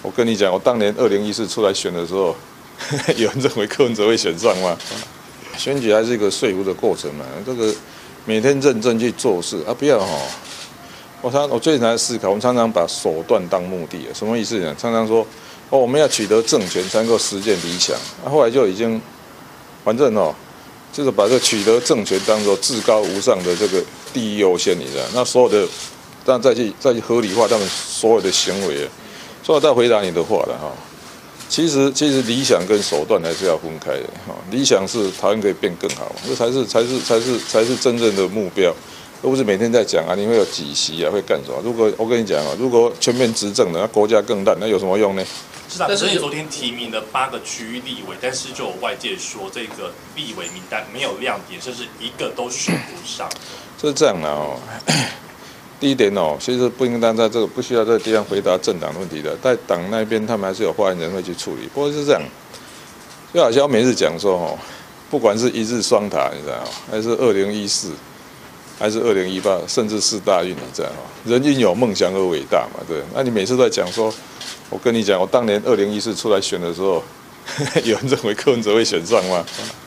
我跟你讲，我当年2014出来选的时候，有人认为柯文哲会选上吗？选举还是一个说服的过程嘛，这个每天认真去做事啊，不要哈。我最近在思考，我们常常把手段当目的，什么意思呢？常常说，我们要取得政权才能够实现理想，后来就已经，反正就是把这取得政权当作至高无上的这个第一优先，你知道？那所有的，但再去合理化他们所有的行为。所以我再回答你的话了哈。其实理想跟手段还是要分开的哈。理想是台湾可以变更好，这才是真正的目标，而不是每天在讲啊，你会有几席啊，会干什么？如果我跟你讲如果全面执政的，那国家更烂，那有什么用呢？ 但是你昨天提名了8个区域立委，但是就有外界说这个立委名单没有亮点，甚至一个都选不上。 是这样的第一点其实不应当在这个不需要在地方回答政党问题的，在党那边他们还是有发言人会去处理。不过是这样，就好像我每次讲说不管是一日双塔，你知道还是2014，还是2018，甚至4大运，你知道人因有梦想而伟大嘛，对。那你每次都在讲说，我跟你讲，我当年2014出来选的时候，有人认为柯文哲会选上吗？